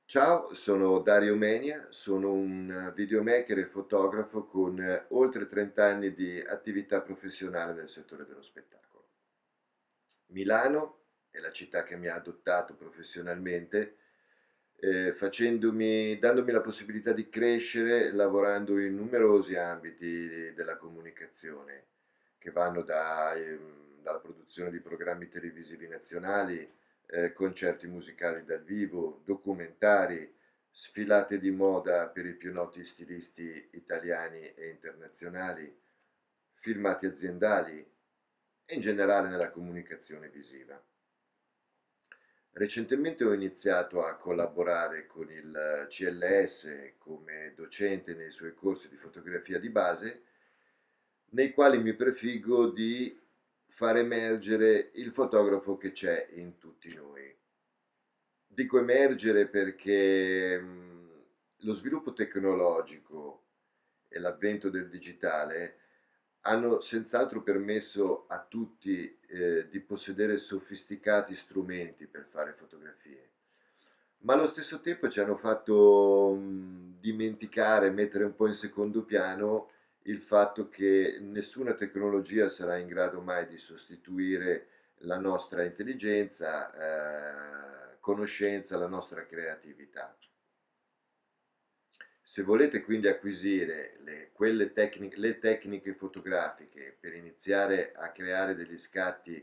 Ciao, sono Dario Menia, sono un videomaker e fotografo con oltre 30 anni di attività professionale nel settore dello spettacolo. Milano è la città che mi ha adottato professionalmente, dandomi la possibilità di crescere lavorando in numerosi ambiti della comunicazione, che vanno dalla produzione di programmi televisivi nazionali, concerti musicali dal vivo, documentari, sfilate di moda per i più noti stilisti italiani e internazionali, filmati aziendali e in generale nella comunicazione visiva. Recentemente ho iniziato a collaborare con il CLS come docente nei suoi corsi di fotografia di base, nei quali mi prefiggo di far emergere il fotografo che c'è in tutti noi. Dico emergere perché lo sviluppo tecnologico e l'avvento del digitale hanno senz'altro permesso a tutti di possedere sofisticati strumenti per fare fotografie, ma allo stesso tempo ci hanno fatto dimenticare, mettere un po' in secondo piano il fatto che nessuna tecnologia sarà in grado mai di sostituire la nostra intelligenza, conoscenza, la nostra creatività. Se volete quindi acquisire le tecniche fotografiche per iniziare a creare degli scatti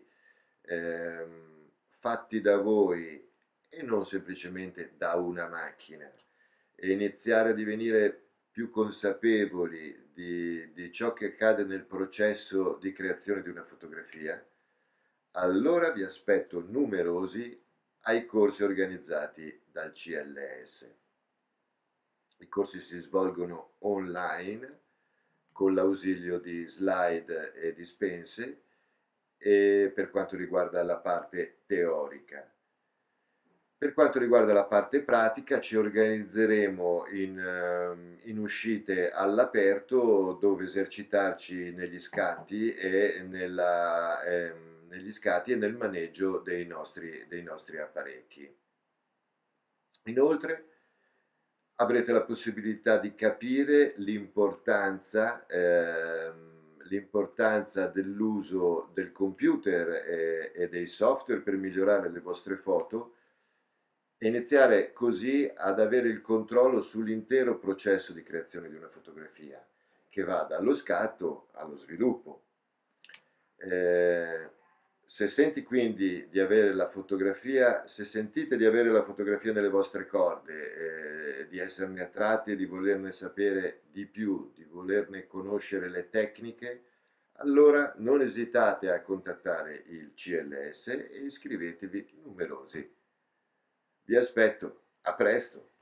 fatti da voi e non semplicemente da una macchina, e iniziare a divenire più consapevoli di ciò che accade nel processo di creazione di una fotografia, allora vi aspetto numerosi ai corsi organizzati dal CLS. I corsi si svolgono online con l'ausilio di slide e dispense e per quanto riguarda la parte teorica. Per quanto riguarda la parte pratica, ci organizzeremo in uscite all'aperto dove esercitarci negli scatti e nel maneggio dei nostri apparecchi. Inoltre avrete la possibilità di capire l'importanza dell'uso del computer e dei software per migliorare le vostre foto e iniziare così ad avere il controllo sull'intero processo di creazione di una fotografia, che va dallo scatto allo sviluppo. Eh, Se senti quindi di avere la fotografia, se sentite di avere la fotografia nelle vostre corde, di esserne attratti e di volerne sapere di più, di volerne conoscere le tecniche, allora non esitate a contattare il CLS e iscrivetevi numerosi. Vi aspetto, a presto!